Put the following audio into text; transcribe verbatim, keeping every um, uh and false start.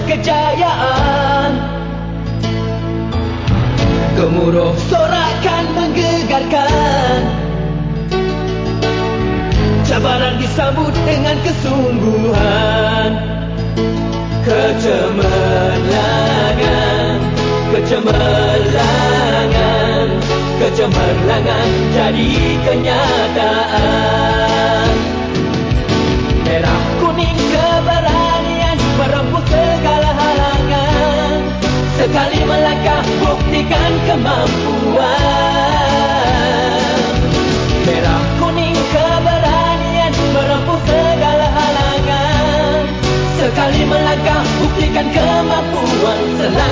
kejayaan. Gemuruh sorakan menggegarkan, cabaran disambut dengan kesungguhan. Kecemerlangan, kecemerlangan, kecemerlangan jadi kenyataan. Merah kuning keberanian merempuh segala halangan. Sekali melangkah buktikan kemampuan. Merah kuning keberanian merempuh segala halangan. Sekali melangkah buktikan kemampuan. Selalu